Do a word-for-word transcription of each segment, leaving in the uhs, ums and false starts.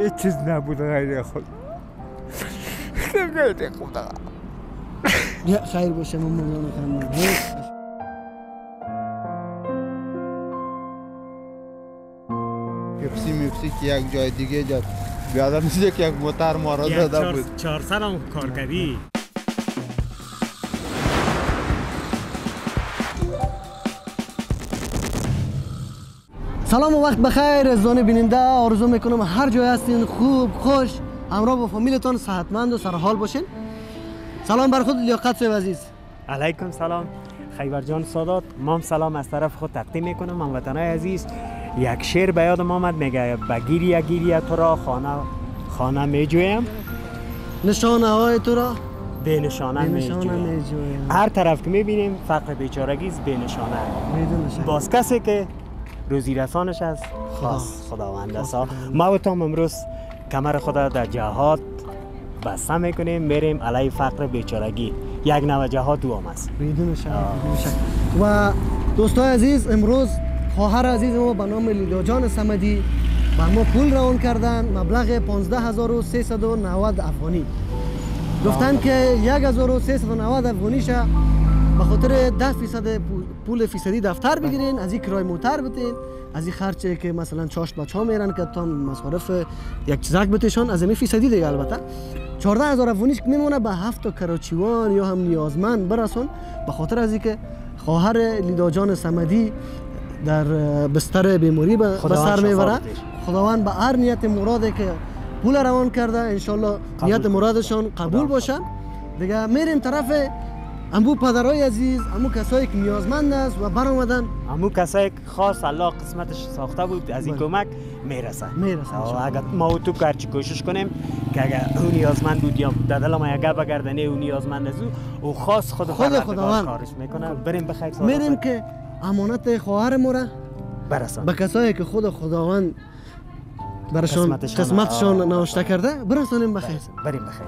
هیچ چیز نبود غیر خود. غیر خدا. یا خیر باشه من مولانا خانم. پیپسی میپسی که یک جای دیگه جاد بیادم میشه که یک موتر ما را داده بود. چهار سال هم کار کردی؟ سلام و وقت بخیر عزیزان بیننده. آرزو میکنم هر جای هستین خوب خوش همراه با فامیلتان صحتمند و سرحال باشین. سلام بر خود لیاقت صاحب عزیز. علیکم سلام خیبر جان سادات. ما سلام از طرف خود تقدیم میکنم هموطنای عزیز. یک شعر به یادم آمد میگه بگیریه گیریه تو را خانه خانه میجویم، نشانه های تو را به نشانه میجویم. هر طرف که میبینیم فقر بیچارگی است، به نشانه. باز کسی که روزی رسانش از خاص خداوند است. ما و تام امروز کمر خدا در جهاد بسته میکنیم، میریم علیه فقر بیچارگی. یک نوع جهاد دوام است بدون شک. و دوستان عزیز امروز خواهر عزیز ما به نام لیدا جان صمدی بر ما پول روان کردن مبلغ پانزده هزار و سیصد و نود افغانی. گفتن که یک هزار و سیصد و نود افغانیش به خاطر ده فیصد پول فیصدی دفتر بگیرین، از این کرای موتر بتین، از این خرچه که مثلا چاشت بچه ها میرن که تا مصارف یک چیزک بتشان از این فیصدی دیگه. البته چهارده هزار افغانیش میمونه به هفت تا کراچیوان یا هم نیازمند برسون. به خاطر از اینکه خواهر لیدا جان صمدی در بستر بیماری به سر میبره، خداوند به هر نیت مراده که پول روان کرده انشالله نیت مرادشان قبول باشن. دیگه میریم طرف امو پدرای عزیز، امو کسایی که نیازمند است و برآمدن، امو کسایی که خاص الله قسمتش ساخته بود از این کمک میرسه. میرسه اگر ما و تو کارچی کوشش کنیم که اگر اون نیازمند بود یا در دل ما یک بگردنه اون نیازمند از او خاص خود خود خداوند کارش میکنه. بریم بخیر میریم که امانت خواهر ما را برسان به کسایی که خود خداوند برشان قسمتشان نوشته کرده برسانیم بخیر. بریم بخیر.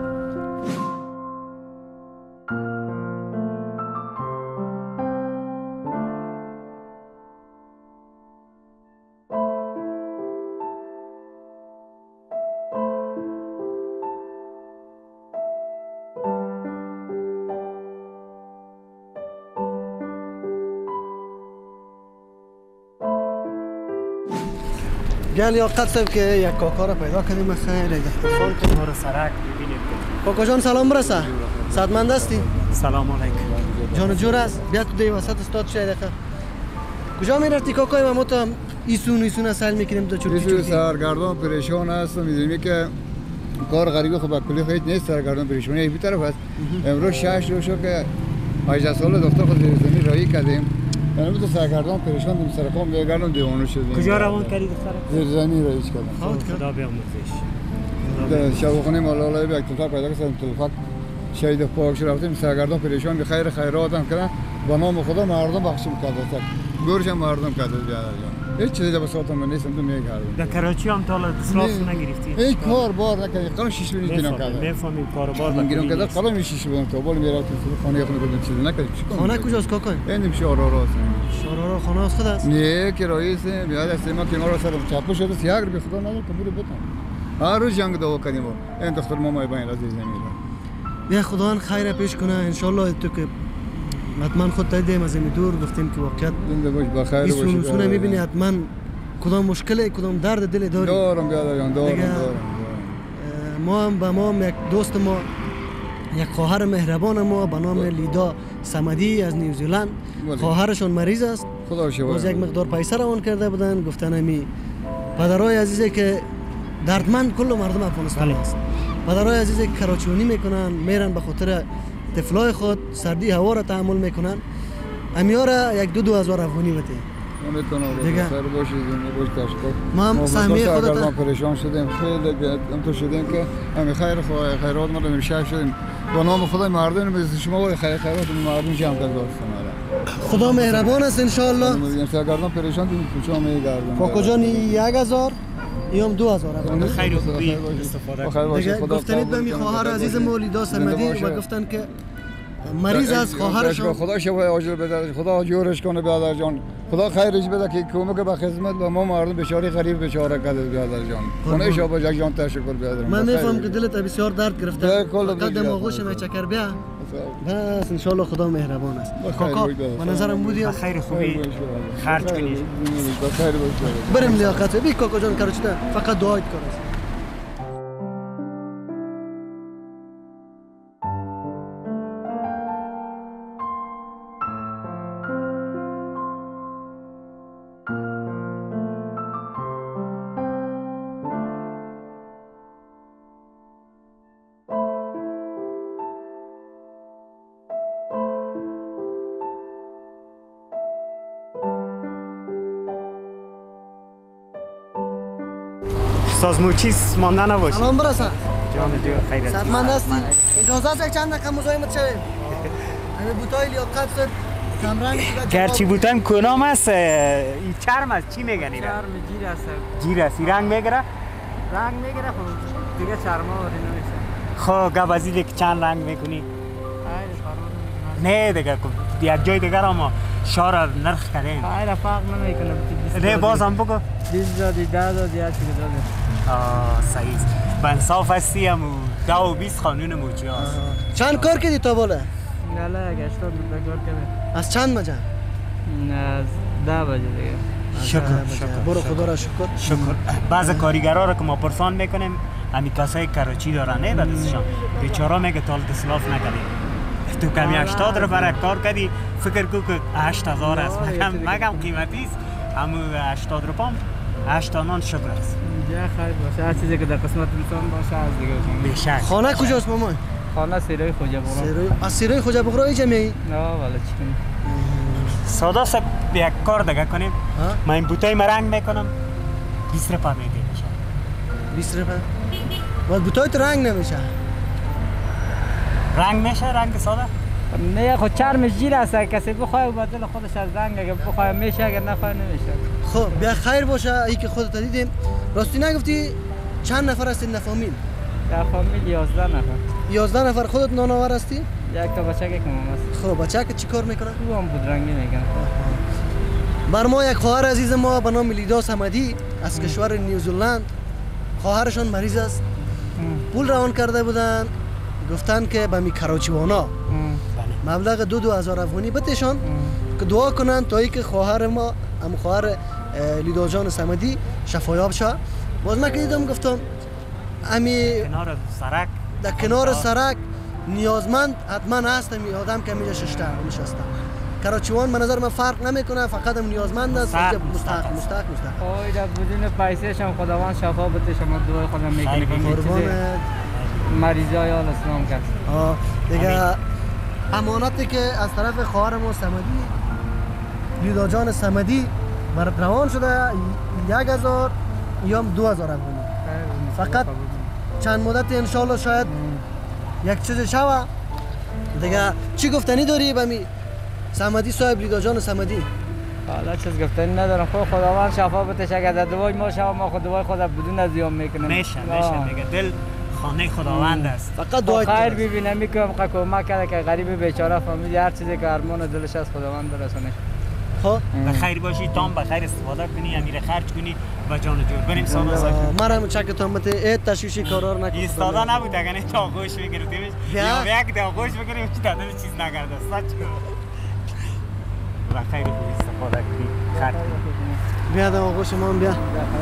گل یا قد صاحب که یک کاکا را پیدا کردیم خیر یک دفترخان که ما رو سرک ببینیم. کاکا جان سلام برسه. صحتمند هستی؟ سلام علیکم. جان جور است. بیا تو دی وسط استاد شاید دقیقه. کجا میرفتی کاکای ما تو ایسون ایسون اصل میکنیم تو چوتی چوتی. سرگردان پریشان هستم. میدونی که کار غریبه خب کلی خیلی نیست. سرگردان پریشانی یک طرف است. امروز شش روز شد که هجده سال دکتر خود زمین رایی کردیم. من تو سرگردان پریشان بودم، سر کام دیگران دیوانه شدیم. کجا روان کردی دختر؟ زیر زمین رایج کردم. خدا بیامرزش. در شبخانه مالالا یک تلفاق پیدا کردم، تلفاق شهید پاکش رفتیم. سرگردان پریشان به خیر خیرات هم کردن. با نام خدا مردم بخشیم کرده. گورش هم مردم کرده بیادر. هیچ چیزی به صورت من نیستم تو میگردم. در کراچی هم تا الان اصلاف نگرفتی؟ هیچ کار بار نکردی. قلم شش بینی گیرم کردم. میفهمیم کار بار نکردی. گیرم کردم قلم شش بینم تو بالا میرفت خانه خونه کردم چیزی نکردی. خانه کجاست کاکا؟ این شارارا است. شارارا خانه است خود است؟ نه کرایه است. بیاد است ما که ما را سر چاپو شده سیاه رو به خدا نذار قبول بتم. هر روز جنگ دعوا کردیم. این دختر مامای بین عزیز نمیره. بیا خدا خیر پیش کنه ان شاء الله. تو که حتما خود تایید از این دور گفتیم که واقعیت زنده باش بخیر باش. این سونه میبینی حتما کدام مشکل کدام درد دل داری. دارم بیادر جان دارم دارم. ما هم به ما یک دوست ما یک خواهر مهربان ما به نام لیدا صمدی از نیوزیلند، خواهرشون مریض است. خدا شفا. باز یک مقدار پیسه روان کرده بودن. گفتن امی پدرای عزیزی که دردمند کل مردم افغانستان است. پدرای عزیزی که کراچیونی میکنن میرن به خاطر طفلای خود سردی هوا را تحمل میکنن. امیارا یک دو دو هزار افغانی بده. دیگه سر باشید باش تشکر. ما هم سهمیه خودت پریشان شدیم خیلی هم تو شدیم که همین خیر خیرات ما رو میشه شدیم. با نام خدای مردم میز شما و خیر خیرات مردم جمع کرد است. خدا مهربان است ان شاء الله. میگم سرگردان پریشان بودیم کجا میگردم. کاکا جان یک هزار یا دو هزار افغانی. خیر و خوبی استفاده کنید. گفتنید به می خواهر عزیز ما لیدا صمدی و گفتن که مریض است خواهرشون. خدا شفای عاجل بده، خدا جورش کنه برادر جان، خدا خیرش بده که کمک به خدمت به ما مردم بیچاره غریب بیچاره کرده برادر جان. خدا شفا جان تشکر برادر. من میفهم که دلت بسیار درد گرفته. قدم آغوش چکر بیا. بس ان شاء الله خدا مهربان است. کاکا به نظرم بودی خیر خوبی خرج کنی. بخیر باشه. بریم لیاقت بی کاکا جان کارچته فقط دعایت کن. سازمون چیز مانده نباشه. سلام برسن. جان جو خیرت. سلام هستی. اجازه است چند دقیقه مزاحمت شویم. همه بوتای لیاقت شد. کمرنگ گرچی بوتن کنام است این چرم است چی میگن اینا؟ چرم جیر است. جیر است. رنگ میگیره؟ رنگ میگیره خب دیگه چرما واری نمیشه. خب گبازی دیگه چند رنگ میکنی؟ خیلی فرمان. نه دیگه یک جای دیگر اما شار نرخ کردیم. خیلی فرق نمیکنه. نه باز هم بگو. بیست دادی ده دادی هر چی دادی. آه صحیح است. بنصاف هستی هم دو و بیست قانون موچی هست. چند کار کردی تا بالا؟ نه یک هشتاد روپه کار کردیم. از چند بجه؟ از ده بجه دیگه. شکر شکر. برو خدا را شکر. شکر. بعض کارگرها را که ما پرسان میکنیم امی کسای کراچی دارن نه بدستشان بیچاره میگه تال دسلاف نکردیم. تو کمی هشتاد رو برای کار کردی فکر کو که هشت هزار است مگم مگم قیمتی است همو هشتاد رو پام هشت آنان شکر است. اینجا خیر باشه هر چیزی که در قسمت انسان باشه از دیگه بیشک. خانه کجاست مامان؟ خانه سیرای خوجا بغرا. سیرای از سیرای خوجا بغرا اینجا میای؟ نه والا چی کنی؟ ساده سب یک کار دیگه کنیم. من این بوتای مرنگ میکنم بیست روپیه میدیم میشه. بیست روپیه؟ ولی بوتای تو رنگ نمیشه. رنگ میشه رنگ ساده؟ نه خود چرمش جیر است کسی بخواه بدل خودش از رنگ اگه بخواه میشه اگر نخواه نمیشه. خب بیا خیر باشه ای که خودت دیدیم. راستی نگفتی چند نفر هستین فامیل؟ در فامیل یازده نفر. یازده نفر خودت نانآور هستی؟ یک تا بچه که کمم است. خب بچه که چی کار میکنه؟ او هم بودرنگی میکنه. بر ما یک خواهر عزیز ما به نام لیدا صمدی از کشور نیوزلند خواهرشان مریض است. پول روان کرده بودن گفتن که به می کراچیوانا مبلغ دو دو هزار افغانی بتشان که دعا کنن تا ای که خواهر ما هم خواهر لیدا جان صمدی شفایاب شه. باز من که دیدم گفتم امی کنار سرک در کنار سرک نیازمند حتما هست امی آدم که میجا ششته نشسته. کراچیوان به نظر من فرق نمیکنه فقط هم نیازمند است مستحق مستحق مستحق اوی در بدون پیسه‌ش هم خداوند شفا بده شما دعای خودم میکنه که قربان مریضای آل اسلام کرد. آه دیگه امانتی که از طرف خواهر ما صمدی لیدا جان صمدی روان شده یک هزار یا دو هزار افغانی. فقط چند مدت انشالله شاید یک چیز شوه. دیگه چی گفتنی داری بمی صمدی صاحب لیدا جان صمدی؟ حالا چیز گفتنی ندارم خود خداوند شفا بده اگر در دعای ما شما ما خود دعای خود بدون از زیان میکنم. میشه میشه میگه دل خانه خداوند است. فقط دعای خیر ببینم میکنم که کمک کرده که غریب بیچاره فامیل هر چیزی که ارمان دلش از خداوند برسونه. خب به خیر باشی تام به خیر استفاده کنی امیر خرج کنی و جان جور بریم سانا ساکن. مرا چکتام بته ات تشویشی کارار نکنید. ایستاده نبود اگر نه تا گوش بگیرتیمش یا یک تا گوش بگیریم چی داده چیز نکرده سچ و خیر خوب استفاده کنی خرج کنی. بیا دم آقا شما بیا.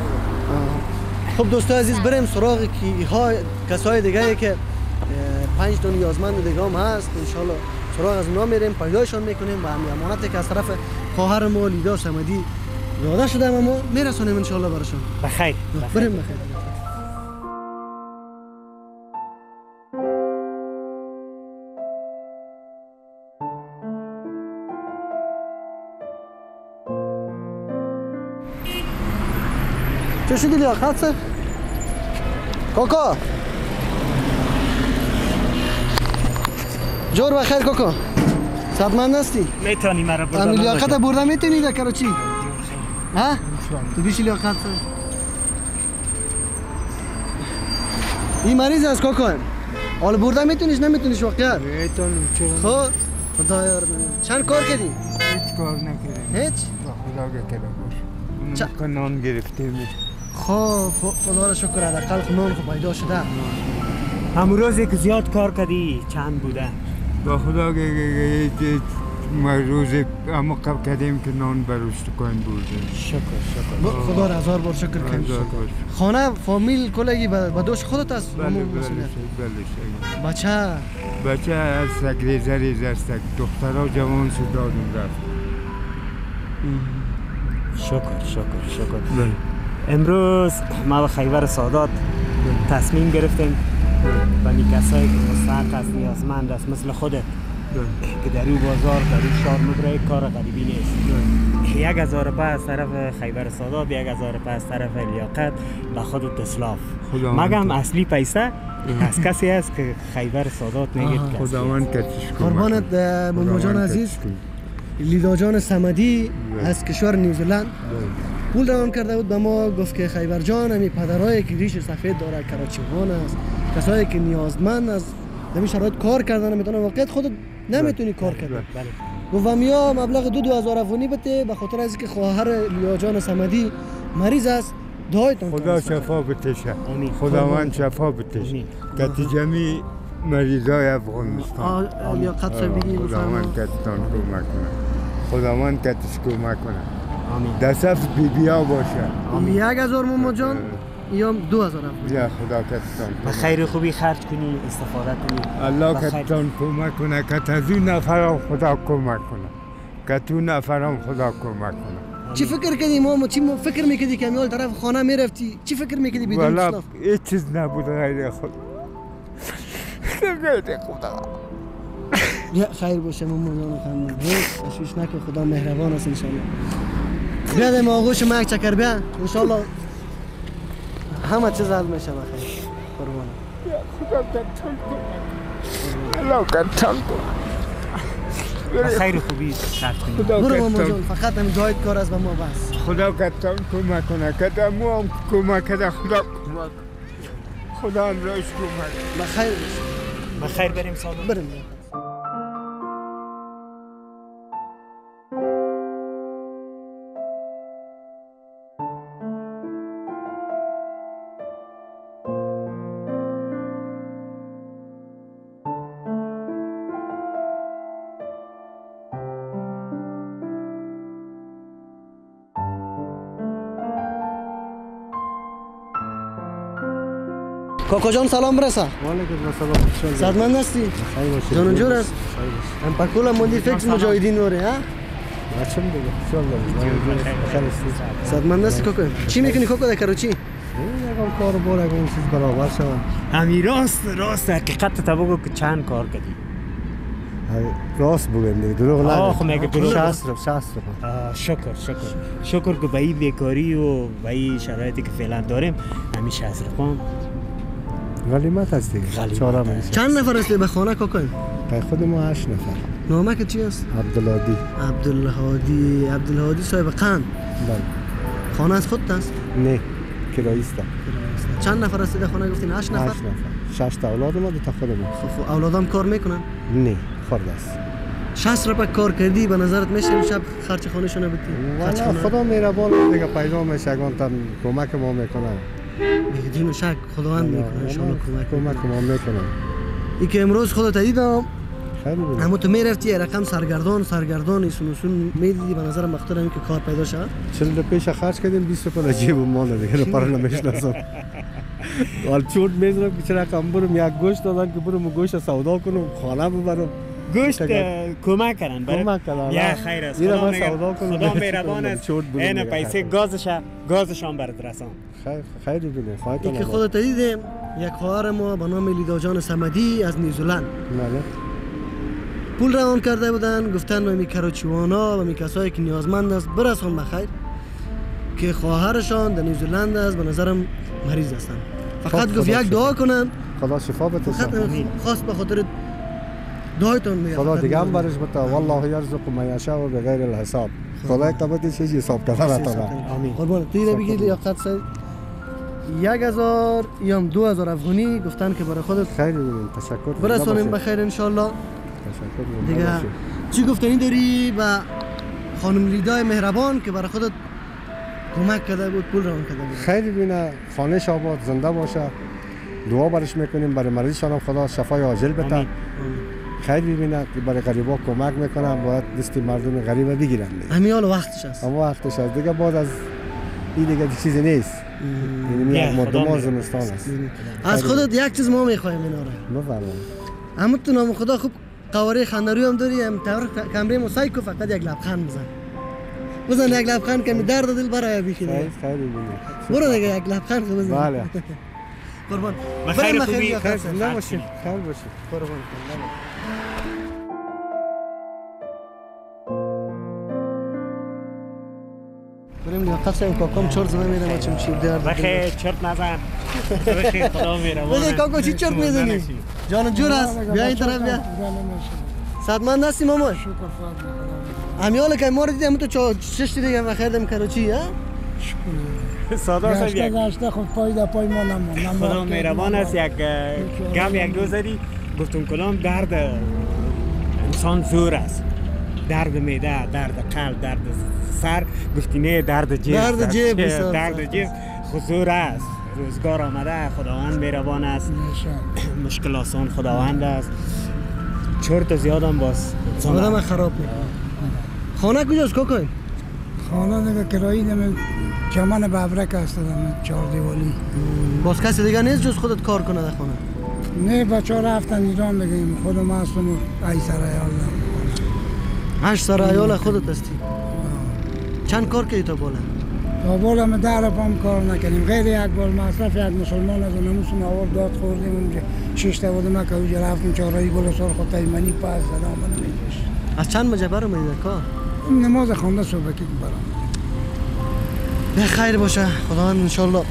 خب دوستان عزیز بریم سراغ کی ها کسای دیگه که پنج تا نیازمند دیگه هم هست ان شاء الله سراغ از اونها میریم پیدایشون میکنیم و همین امانتی که از طرف خواهر ما لیدا صمدی داده شده ما میرسونیم ان شاء الله براشون. بخیر بریم بخیر. چه شدی لیاقت سر؟ کاکا جور بخیر کاکا صدمند هستی؟ میتونی مرا بردن امی لیاقت برده میتونی در کراچی؟ ها؟ تو بیشی لیاقت سر این مریض است کاکا حالا برده میتونیش نمیتونیش واقعا؟ میتونم چون خب خدا یار نمی‌کنه. چند کار کردی؟ هیچ کار نکردم. هیچ؟ با خدا گتره باش. چه- اونم که نان گرفتیم. خب خدا را شکر حداقل خب نان خب پیدا شده. امروز که زیاد کار کردی چند بوده؟ با خدا که ما روز اما قبل کردیم که نان بروش کن بودیم. شکر شکر. ب- خدا را هزار بار شکر کنیم. هزار باش. خانه فامیل کلگی به به دوش خودت است. بله مامون بله مسئولیت. بله. بچه بچه از سگ ریزه ریزه است. دخترها جوان شد دادم رفت. شکر شکر شکر. بله. امروز ما به خیبر سادات تصمیم گرفتیم و می کسایی که مستحق است نیازمند است مثل خودت که در این بازار در این شهر مدره کار غریبی نیست. یک هزار روپه از طرف خیبر سادات، یک هزار روپه از طرف لیاقت به خودت اسلاف. خداوند مگم تو. اصلی پیسه از کسی است که خیبر سادات میگید آها. کسی خداوند کتش کن. قربانت ماما جان عزیز لیدا جان صمدی از کشور نیوزلند پول روان کرده بود به ما گفت که خیبر جان همی پدرایی که ریش سفید داره کراچیوان است کسایی که نیازمند است در این شرایط کار کردن نمیتونه واقعیت خودت نمیتونی کار کردن بله. گفت میا مبلغ دو دو هزار افغانی بده به خاطر از اینکه خواهر لیا جان صمدی مریض است دعایتان خدا شفا بتشه. آمین. خداوند شفا بتشه. آمین. کتی جمعی مریضای افغانستان. لیاقت صاحب بگی خداوند کتتان کمک کنه. خداوند کتش کمک کنه. آمین. دست بی بیا باشه. یک هزار ماما جان یا دو هزار افغانی یا خدا کتتان به کمک خیر خوبی خرج کنی استفاده کنی. الله بخیر. کتتان کمک کنه. کت از این نفران خدا کمک کنه. کتو نفران خدا کمک کنه. چی فکر کردی ماما چی م- فکر میکردی که امیال طرف خانه میرفتی چی فکر میکردی بدون والا اسلاف هیچ چیز نبود غیر خود. غیر خدا. یا خیر باشه ماما جان خانم هیچ تشویش نکن خدا مهربان است ان شاء الله بیا در آغوش ما یک چکر بیا ان شاء الله همه چیز حل میشه بخیر قربان خدا کتتان کمک. الله کتتان کمک. به خیر خوبی خرج کنی. خدا برو ماما کتتان جان فقط هم جایت کار است به ما بس خدا کتان کمک کنه. کتا مو هم کمک کنه. خدا کمک. خدا هم راش کمک. بخیر به خیر بریم سادات. بریم کاکا جان سلام برسه وعلیکم السلام. صدمند هستی خیر باشید. جان جور است خیر باشید. هم پکولا مندی فکس مجاهدین وره ها بچم دیگه. ان شاء الله. خیر است. صدمند هستی کاکا چی میکنی کاکا در کراچی یکم کار بار یکم چیز برابر شد. همین راست راست حقیقت تا بگو که چند کار کردی. راست بگم دیگه دروغ آه، خب نگم. مگه دروغ؟ شصت رو شصت رو. آه، شکر شکر شکر که به این بیکاری و به این شرایطی که فعلا داریم همیشه از رقم غلیمت هست دیگه. غلیمت چهارم هست. نیست. چند نفر هستی به خانه کاکا به خود ما هشت نفر. نامه که چی است عبدالهادی. عبدالهادی عبدالهادی صاحب قند بله. خانه از خودت است نه. کرایسته. چند نفر هستی در خانه گفتین هشت نفر هشت نفر. شش تا اولاد ما دو تا خود ما. خب اولادام کار میکنن نه. خورد است. شصت روپه کار کردی به نظرت میشه امشب خرچ خانه شونه بدی خرچ والا خانه خدا مهربان دیگه پیدا میشه گفتم کمک ما میکنه. بدون شک خداوند میکنه ان شاء الله کمک کمک ما میکنه. ای که امروز خودت دیدم خیلی بله. اما تو میرفتی رقم سرگردان سرگردان ایسون اصول میدیدی به نظرم مقدار همین که کار پیدا شد چند تا پیش خرج کردیم بیست تا پول جیب مال دیگه پر نمیشناسم. وال چوت میذارم که چرا کم برم یک گوشت دادن که برم گوشت سودا کنم خانه ببرم. گوشت کمک کردن برای کمک کردن. یا خیر است اینا خدا من مهر- سودا کنم. خدا مهربان است چوت بودم این دیگه. پیسه گازش گازشان برات رسان خیر خیر ببینید ای خواهتون که خودت دیدیم یک خواهر ما به نام لیدا جان صمدی از نیوزلند بله. پول روان کرده بودن گفتن به می کراچیوانا و می کسایی که نیازمند است برسون بخیر که خواهرشان در نیوزلند است به نظرم مریض هستن فقط خب، گفت خدا یک شفا. دعا کنن خدا شفا بده. فقط خواست به خاطر دعایتون میگه خدا دیگه هم برش بده. والله یرزق من یشاء بغیر الحساب. خدا تبدی چیزی حساب کرده تا. آمین قربان تو اینو بگی لیاقت صاحب یک هزار یا هم دو هزار افغانی گفتن که برای خودت خیلی بودیم تشکر برسانیم بخیر انشالله. تشکر دیگه چی گفتنی داری به خانم لیدای مهربان که برای خودت کمک کرده بود پول روان کرده بود؟ خیلی بینه خانهش آباد زنده باشه، دعا برش میکنیم برای مریضشان هم خدا شفای عاجل بده. خیلی بینه که برای غریبا کمک میکنم، باید دست مردم غریبه بگیرن. همین حال وقتش است. اما وقتش است دیگه، بعد از این دیگه چیزی نیست. یعنی مردم زمستان است. از خودت یک چیز ما میخوایم اینا رو. بفرمایید. اما تو نام خدا خوب قواره خندروی هم داری، هم تور کمره موسیقی کو فقط یک لبخند بزن. بزن یک لبخند که می درد دل برای بکشی. خیلی خیلی بینه. برو دیگه یک لبخند بزن. بله. قربان. بخیر خوبی خیلی نباشید. خیلی باشید. قربان. بریم دیگه قصه کاکام چرت زمین میره ما چم چی درد. بخیر چرت نزن. بخیر خدا میرم. بخیر کاکا چی چرت میزنی؟ جان جور است. بیا این طرف بیا. صدمند هستی مامان؟ شکر خدا. امیال که ما رو دیدیم تو چه شش دیگه بخیر دم کراچی ها؟ ساده است یک. گشته خود پای در پای ما نمون. خدا مهربان است. یک گم یک دو زدی گفتم کلام درد انسان زور است. درد معده، درد قلب، درد سر، گفتی نه درد جیب. درد جیب درد جیب حضور است. روزگار آمده، خداوند مهربان است. مشکل آسان خداوند است. چرت زیادم باز آدم خراب میکنه. خانه کجاست کاکای؟ خانه دیگه کرایی نمی چمن ببرک است دادم چهار دیوالی. باز کسی دیگه نیست جز خودت کار کنه در خانه؟ نه بچه ها رفتن ایران بگیم خودم هستم ای سر ایال هشت سر ایال خودت هستی؟ چند کار کردی تا بالا؟ تا بالا ما در پام کار نکنیم غیر یک بار مصرف یک مسلمان از نموسم آورد داد خوردیم اونجا شش تا بودم که اونجا رفتیم چهارایی گل سر خود تایمانی پاس زدم من نمی‌کش. از چند بجه برام میاد کار؟ نماز خوانده صبح که برام. به خیر باشه خداوند ان شاء الله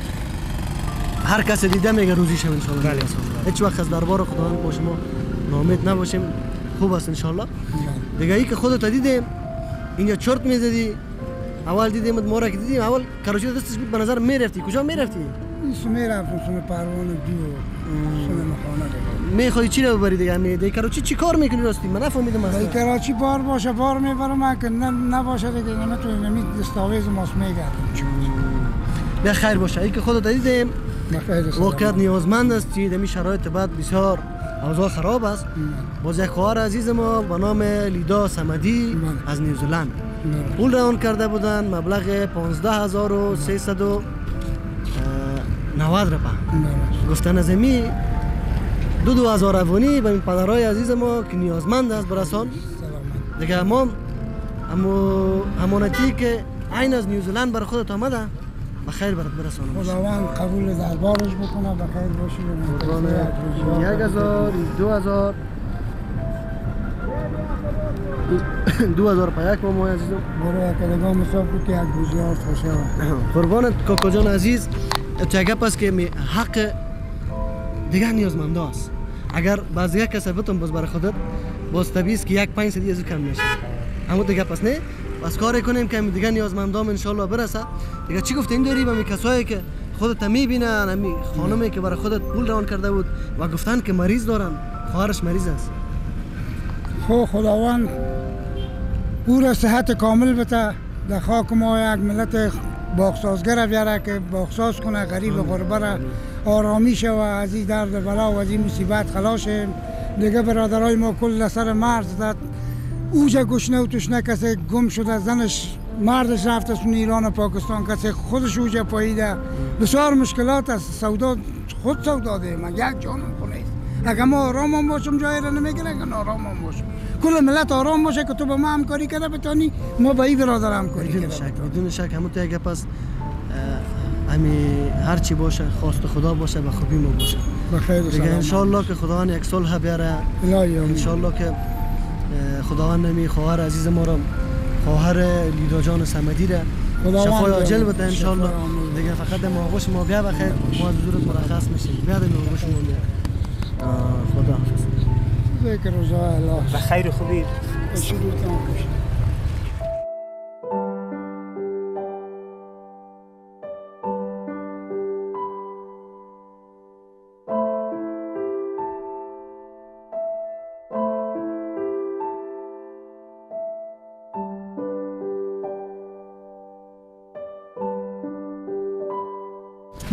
هر کس دیده میگه روزیش ان شاء الله. هیچ وقت از دربار خداوند با شما ناامید نباشیم. خوب است ان شاء الله. دیگه ای که خودت دیدیم اینجا چرت میزدی. اول دیدیم ما را که دیدیم اول کراچی دستش بود به نظر میرفتی. کجا میرفتی؟ این سومه رفتم سومه پروانه دیو سومه مخانه دیگه. میخوای چی رو ببری دیگه؟ می دی کراچی چی کار میکنی راستی؟ من نفهمیدم اصلا. دی کراچی بار باشه بار میبرم که نه نباشه دیگه نمیتونم نمی دستاویز ماست میگردم. به خیر باشه. ای که خودت دیدیم واقعا نیازمند هستی. در شرایط بعد بسیار اوضاع خراب است. باز یک خواهر عزیز ما به نام لیدا صمدی از نیوزلند پول روان کرده بودن مبلغ پانزده هزار و سیصد و نود روپیه. گفتن از امی دو دو هزار افغانی به این پدرای عزیز ما که نیازمند است برسان. دیگه ما امو امانتی که عین از نیوزلند برای خودت آمده بخیر برات برسانم. خداوند قبول دربارش بکنه بخیر باشی. یک هزار دو هزار دو هزار پیک ما مای عزیزم. برای کلگاه مصاب که یک بزیار خوشه قربانت کاکا جان عزیز. تو گپ است که حق دیگه نیازمنده است. اگر باز یک کس بتون باز برای خودت باز طبیعی است که یک پنج سدی از کم میشه. اما دیگه پس نه بس کار کنیم که دیگه نیازمندام ان شاء الله برسه. دیگه چی گفتین داری به می کسایی که خودت میبینن امی خانمی که برای خودت پول روان کرده بود و گفتن که مریض دارن خواهرش مریض است. خو خداوند پور صحت کامل بده در خاک ما یک ملت باغسازگر بیاره که باغساز کنه غریب غربه را آرامی شوه از این درد بلا و از این مصیبت خلاص شیم. دیگه برادرای ما کل سر مرز داد اوجه گشنه و تشنه کسی گم شده زنش مردش رفته سون ایران و پاکستان کسی خودش اوجه پاییده بسیار مشکلات است. سودا خود سودا ده من یک جانم خونه است. اگه ما آرام هم باشم جایی را نمیگیره اگه آرام هم باشم کل ملت آرام باشه که تو با ما همکاری کرده بتانی ما با این برادر همکاری کرده. بدون شک بدون شک همون تو یک پس امی هر چی باشه خواست خدا باشه و خوبی ما باشه. بخیر و دیگه ان شاء الله که خداوند یک صلح بیاره. ان شاء الله که خداوند نمی خواهر عزیز ما را خواهر لیدا جان صمدی را شفای عاجل بده ان شاء الله. دیگه فقط ما آغوش ما بیا بخیر ما از حضورت مرخص میشیم. بیا در آغوش ما بیا. خدا حافظ. ذکر رضا الله. بخیر خوبی. شروع کنم.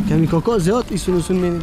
کمی کاکا زیاد ایسون ایسون می‌نیم.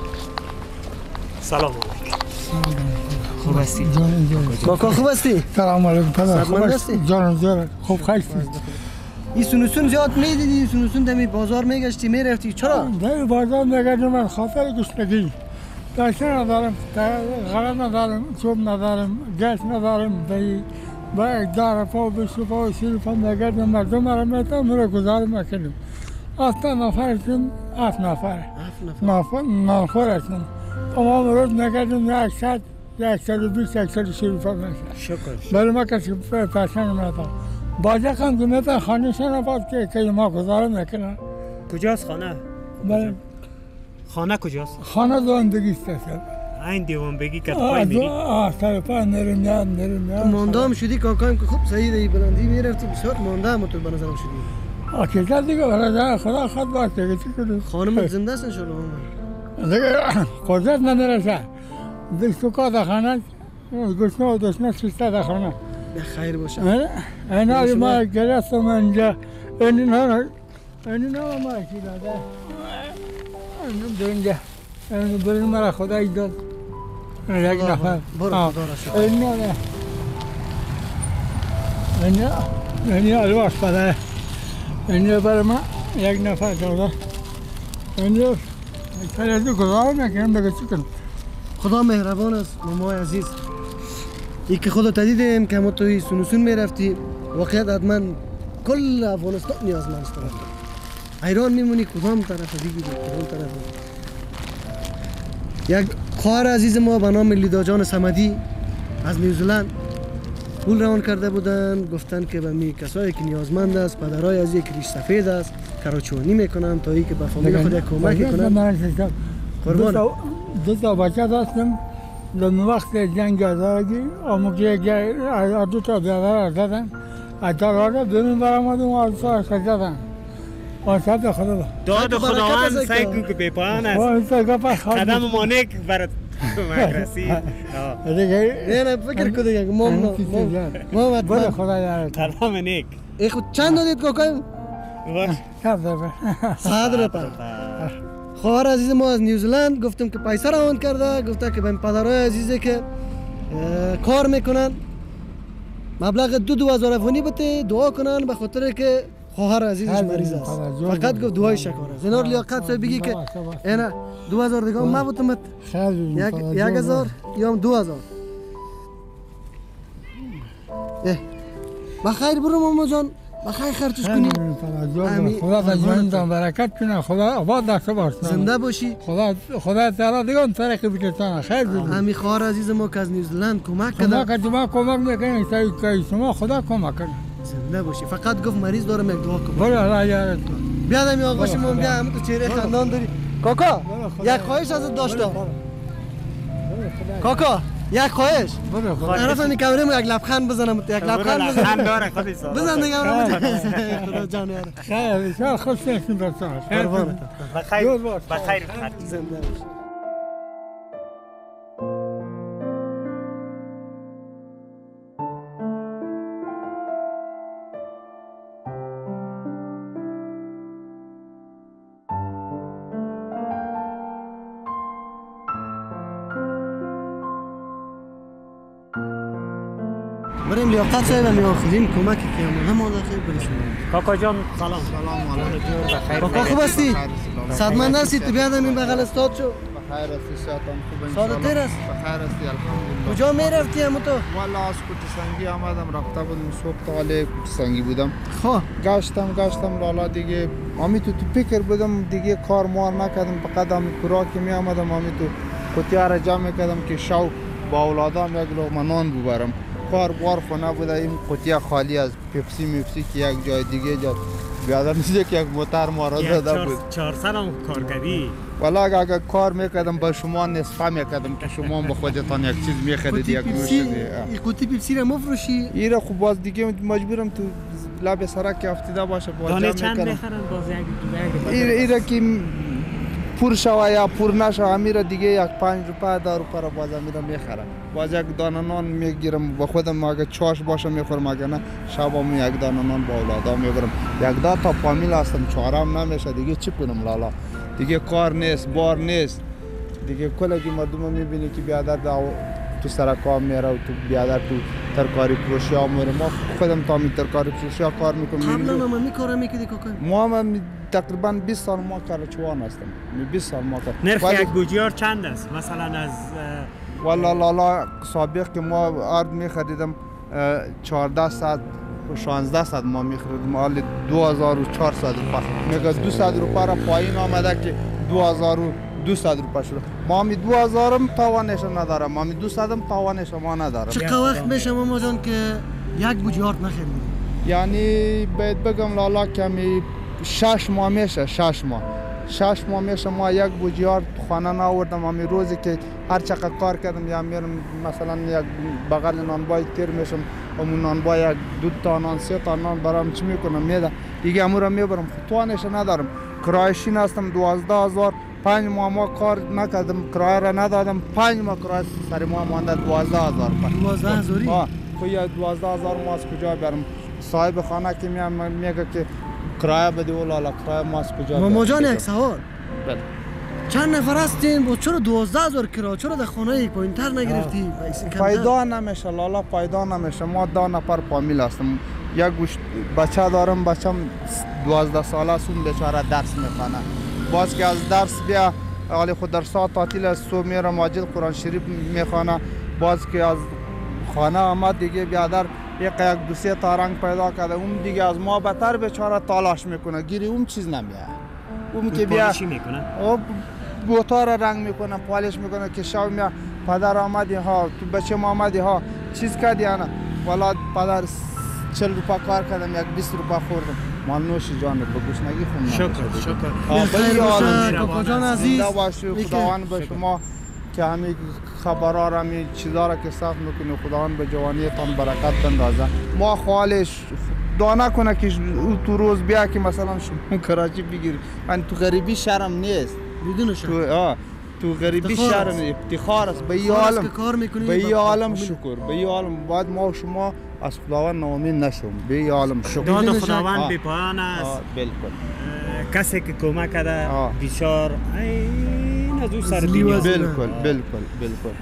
سلام علیکم. خوب هستی؟ کاکا خوب هستی؟ سلام علیکم پدر خوب سلام هستی؟ جانم جانم خوب خستی؟ ایسون ایسون زیاد میدیدی ایسون ایسون دمی بازار میگشتی میرفتی چرا؟ در بازار میگردم من خاطر گشنگی داشته ندارم غلط ندارم چوب ندارم گس ندارم بی با اقدار پا به شفا و سیر پا میگردم مردم را میتونم مرا گذار میکنم اصلا نفر هستم اف نفر نفر نفر هستم تمام روز میگردم یک ساعت یک ساعت و بیست یک ساعت و سیر پا میشم شکر ولی ما کسی پسند میتونم باجه خم که میتونم خانه شنه باز که که ما گذار میکنم کجاست خانه؟ بله خانه کجاست؟ خانه زندگی است این دیوان بگی که پای میری؟ آه سر پای نرم یاد نرم یاد مانده هم شدی کاکایم که خوب صحیح دی بلندی میرفتی بسیار مانده هم تو به نظرم شدی آه که دیگه برای خدا خود باشه که چی کنیم خانمت زنده است انشالله دیگه قدرت ندارشه دستو که در خانه گشنه و دشنه سیسته در خانه به خیر باشه اینا ما گرفتم اینجا اینا اینا ما چی داده اینجا اینو بریم مرا خدای داد یک نفر برو خدا را شکر اینا نه اینا اینا الواش پده اینا برای ما یک نفر داده اینا کلیدو گذار میکنم بگه چی کنم خدا مهربان است مامای عزیز ای که خدا تدیدیم که ما توی سنوسون میرفتی واقعیت حتما کل افغانستان نیازمند است حیران میمونی کدام طرف دیگه کدام طرف یک خواهر عزیز ما به نام لیدا جان صمدی از نیوزلند پول روان کرده بودن گفتن که به می کسایی که نیازمند است پدرای از یک ریش سفید است کراچوانی میکنن تا ای که به فامیل خود کمک کنن قربان دو تا بچه داشتم در وقت جنگ آزادگی آموزی دو تا بیادر دادن اتاقا دونیم برآمدیم و از سال سجدن آساد خدا با داد خداوند سعی که بپایان است قدم مانک برات مکرسی نه نه فکر کن دیگه ما ما بله خدا یارت قدم نیک ای خود چند دادید کاکایم باش صدر پا خواهر عزیز ما از نیوزلند گفتم که پیسه روان کرده گفته که به پدرای عزیزه که کار میکنن مبلغ دو دو هزار افغانی بده دعا کنن به خاطر که خواهر عزیزش مریض است فقط گفت دعای شکر است زنار لیاقت صاحب بگی که اینا دو هزار دیگه ما بودم یک یک هزار یا دو هزار بخیر برو ماما جان بخیر خرچش کنی خدا تا جانتان برکت کنه خدا آباد داشته باش زنده باشی خدا خدا تعالی دیگه اون طریقی بکشتن خیر بگو همین خواهر عزیز ما که از نیوزلند کمک کرده کمک شما کمک میکنه که شما خدا کمک کنه زنده باشی فقط گفت مریض دارم یک دعا کن برو الله یارت کن بیا دمی آقا شما بیا همون تو چهره خندان داری کاکا یک خواهش ازت داشتم کاکا یک خواهش طرف این کامرا یک لبخند بزنم یک لبخند بزنم لبخند داره خودش بزن دیگه خدا جان یار خیر ان شاء الله خوش نشین برسان قربانت بخیر بخیر زنده باش بریم لیاقت صاحب همین آخرین کمکی که همون هم آده خیلی برشون کاکا جان سلام سلام علیکم کاکا خوب هستی؟ صدمند هستی؟ تو بیاد همین بغل استاد شو بخیر هستی شاتم خوب سال تیر است؟ بخیر هستی الحمدلله کجا میرفتی همون تو؟ والا از کوچه سنگی آمدم رفته بودم صبح تا حالی کوچه سنگی بودم خواه گشتم گشتم لالا دیگه امی تو تو فکر بودم دیگه کار مار نکردم فقط هم کراکی می آمدم امی تو قطعه را جمع کردم که شو با اولادام یک لقمه نان ببرم کار بار خونه بوده این قطعه خالی از پپسی میپسی که یک جای دیگه جا بیادر نیست که یک موتر ما را داده بود چهارصد هم کار کردی والا اگر کار میکردم با شما نصفه میکردم که شما به خودتان یک چیز میخرید یک نوش این قطعه پیپسی را مفروشی؟ این را خوب باز دیگه مجبورم تو لب سرک افتیده باشه باز دانه چند میخرن باز یک این این را که پور شوه یا پور نشوه امیره دیگه یک پنج روپه ده روپه را باز امیره میخرم باز یک دانه نان میگیرم با خودم اگه چاش باشه میخورم اگه نه شبم یک دانه نان با اولادا میبرم یک دا تا فامیل هستم چهارم نمیشه دیگه چی کنم لالا دیگه کار نیست، بار نیست دیگه. کلگی مردم میبینی که بیادر تو سرکام میره و تو بیادر تو ترکاری فروشی ها میره. ما خودم تا می ترکاری فروشی ها کار میکنم. قبلا هم می کار میکردی کاکا؟ ما هم تقریبا بیست سال ما کارچوان هستم. بیست سال ما کار. نرخ یک بوجیار چند است؟ مثلا از والا لالا سابق که ما ارد میخریدم چهارده صد و شانزده صد ما میخریدیم، حال دو هزار و چهارصد روپیه. میگه دویست روپیه را پایین آمده که دو هزار و دویست روپیه شده. ما می دو هزار هم توانش ندارم، ما می دویست هم توانش ما ندارم. چه وقت میشه ماما جان که یک بوجیارت نخریدی؟ یعنی باید بگم لالا کمی شش ماه میشه، شش ماه شش ماه میشه ما یک بوجیار تو خانه نآوردم. امی روزی که هر چقدر کار کردم یا میرم مثلا یک بغل نانبای تیر میشم، اون نانبای یک دو تا نان سه تا نان برام چی میکنم میده دیگه امورا میبرم. توانش ندارم. کرایشین هستم دوازده هزار. پنج ماه ما کار نکردم، کرایه را ندادم. پنج ماه کرایه سر ما مانده دوازده هزار. دوازده هزاری؟ ها خویا دوازده هزار ما از کجا برم؟ صاحب خانه که میام میگه که کرایه بده ولا کرایه ما از کجا برم؟ ماما جان یک سوال. بله. چند نفر هستین؟ با چرا دوازده هزار کرایه؟ چرا در خانه پایینتر نگرفتی؟ فایده نمیشه لالا، فایده نمیشه. ما دو نفر فامیل هستم. یک گوشت بچه دارم، بچم دوازده ساله است، اون بیچاره درس میخونه. باز که از درس بیا حالی خود در ساعت تعطیل است، صبح میره مسجد قرآن شریف میخونه. باز که از خانه آمد دیگه بیادر یک یک دو سه تا رنگ پیدا کرده، اون دیگه از ما بهتر بیچاره تلاش میکنه، گیری اون چیز نمیاد. اون که بیا پالیشی میکنه، بوتا را رنگ میکنه، پالیش میکنه که شب میاد پدر آمدی ها، تو بچه ما آمدی ها، چیز کردی انا والا پدر چهل روپا کار کردم، یک بیست روپا خوردم. مال نوش جان به گوشنگی خون. شکر شکر. خیر باشه کاکا جان عزیز. خداوند به شما که همین خبرها را همین چیزا را که صاف میکنه خداوند به جوانیتان برکت بندازه. ما خالش دانه کنه که تو روز بیا که مثلا شما کراچی بگیری، من تو غریبی شرم نیست. بدون شرم. تو آه تو غریبی شرم افتخار است. به این عالم به این عالم شکر، به این عالم باید ما و شما از خداوند ناامید نشوم. به این عالم شکر. داد خداوند بی پایان است. بالکل. کسی که کمک کرده بسیار این از او سر دنیا. بالکل بالکل بالکل.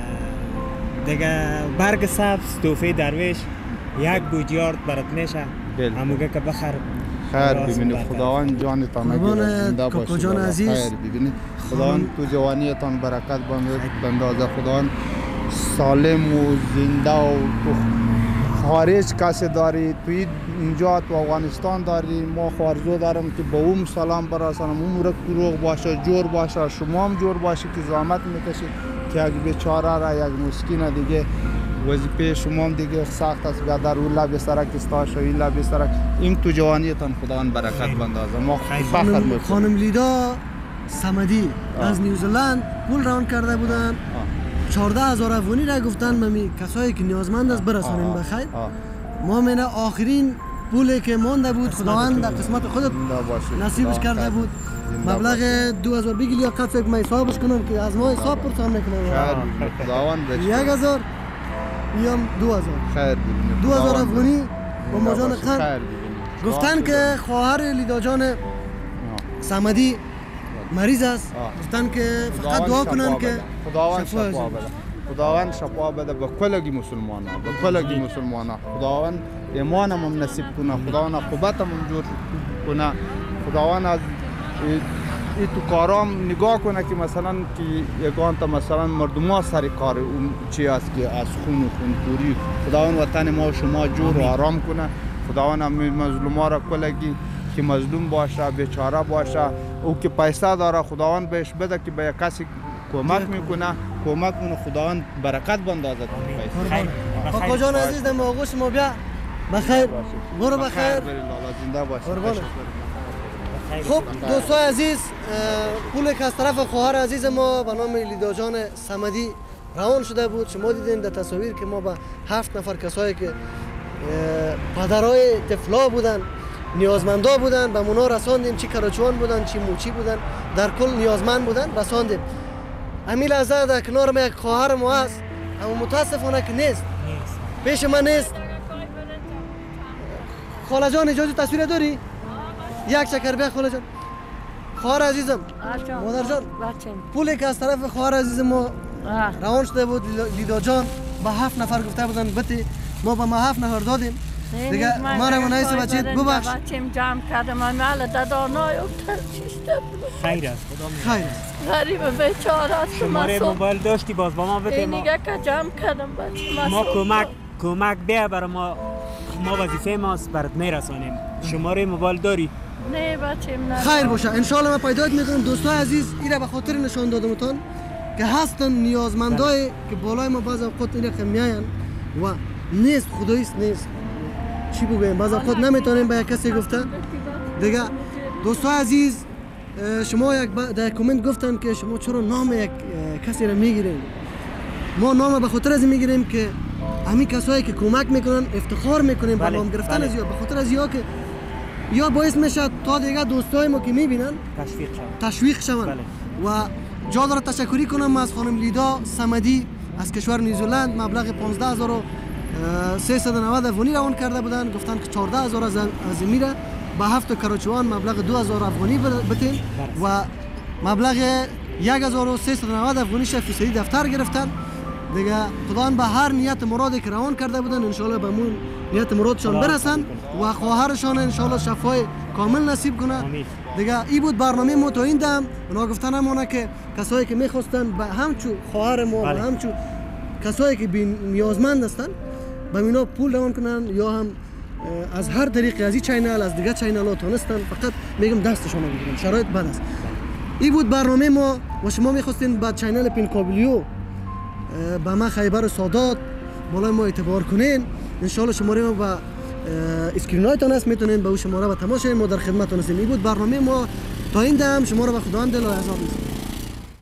دیگه برگ سبز توفه درویش یک بوجیارد برات میشه. هموگه که بخر خیر ببینید. خداوند جانتان نگیره، زنده باشید. جان عزیز خیر ببینید. خداوند تو جوانیتان برکت بندازه. خداوند سالم و زنده و تو خارج کسی داری، توی اینجا تو افغانستان داری، ما خارجو دارم که به اون سلام برسانم. اون رو دروغ باشه، جور باشه، شما هم جور باشه که زحمت میکشید که یک بیچاره را، یک مسکین دیگه وظیفه شما هم دیگه سخت است. در اون لب سرک استاش و این لب سرک این تو جوانیتان خداوند برکت بندازه. ما فخر میکنیم. خانم لیدا صمدی از نیوزلند پول ران کرده بودن، چهارده هزار افغانی را گفتن ممی کسایی که نیازمند است برسانین بخیر. ما مینا آخرین پولی که مانده بود خداوند در قسمت خودت نصیبش کرده بود. مبلغ دو هزار بگیل یا قد فکر من حسابش کنم که از ما حساب پرسان میکنم. خداوند یک هزار یا دو هزار خیر دو هزار افغانی با ماجان خیر گفتن که خواهر لیدا جان صمدی مریض است. گفتن که فقط دعا کنن که خداوند شفا بده. خداوند شفا بده به کلگی مسلمانان، به کلگی مسلمانان. خداوند ایمان هم نصیب کنه، خداوند عاقبت هم جور کنه. خداوند از این تو کارام نگاه کنه که مثلا که یگان تا مثلا مردم ها سر کار اون چی است که از خون و خونخوری. خداوند وطن ما و شما جور و آرام کنه. خداوند هم مظلوما را کلگی که مظلوم باشه، بیچاره باشه، او که پیسه داره خداوند بهش بده که به کسی کمک میکنه، کمک کنه. خداوند برکت بندازه پیسه. کاکا جان عزیز در آغوش ما بیا بخیر، برو بخیر. زنده باشه. خب دوستای عزیز، پول که از طرف خواهر عزیز ما به نام لیدا جان صمدی روان شده بود. شما دیدین در تصاویر که ما با هفت نفر کسایی که پدرای طفلا بودن، نیازمندا بودن، به اونا رساندیم. چی کراچوان بودن، چی موچی بودن، در کل نیازمند بودن، رساندیم. همین لحظه در کنار ما یک خواهر ما هست، اما متاسفانه که نیست، پیش من نیست. خاله جان اجازه تصویر داری؟ یک چکر بیا خاله جان. خواهر عزیزم مادر جان پولی که از طرف خواهر عزیزم ما روان شده بود لیدا جان با هفت نفر گفته بودن بتی ما با ما هفت نفر دادیم دیگه ما را منایس بچید ببخش بچیم جمع کردم من مال دادانای افتر چیشته خیر است خدا خیر غریب بیچاره است شماره موبایل داشتی باز با ما بده ما اینگه که جمع کردم بچه ما کمک کمک بیا برای ما ما وظیفه ماست برات میرسانیم شماره موبایل داری نه بچیم نه خیر باشه ان شاء الله ما پیدات میکنم دوستای عزیز اینا به خاطر نشان دادمتون که هستن نیازمندای که بالای ما بعض اوقات اینا که میاین و نیست خداییست نیست چی بگویم بعض اوقات نمیتونیم به یک کسی گفته دیگه دوستای عزیز شما یک در کامنت گفتن که شما چرا نام یک کسی را میگیرین ما نام به خاطر از میگیریم که همین کسایی که کمک میکنن افتخار میکنیم به نام گرفتن از یا به خاطر از یا که یا باعث میشه تا دیگه دوستای ما که میبینن تشویق شون تشویق شون و جا داره تشکری کنم از خانم لیدا صمدی از کشور نیوزلند مبلغ پانزده هزار و سیصد و نود افغانی روان کرده بودن گفتن که چهارده هزار از از میره با هفت کراچوان مبلغ دو هزار افغانی بتین و مبلغ یک هزار و سیصد و نود افغانی فیصدی دفتر گرفتن دیگه خدا به هر نیت مرادی که روان کرده بودن ان شاء الله به مون نیت مرادشان برسن و خواهرشان ان شاء الله شفای کامل نصیب کنه دیگه این بود برنامه ما تا این دم اونا گفتن همونه که کسایی که میخواستن به همچو خواهر ما و همچو کسایی که بی نیازمند هستن به اینا پول روان کنن یا هم از هر طریقی از این چینل از دیگه چینل ها تونستن فقط میگم دستشون رو بگیرن شرایط بد است این بود برنامه ما و شما میخواستین با چینل پین کابلیو با ما خیبر سادات بالای ما اعتبار کنین ان شاء الله شماره ما با اسکرین هایتون هست میتونین به اون شماره با تماشای ما در خدمتتون هستیم این بود برنامه ما تا این دم شما رو به خداوند دل و عذاب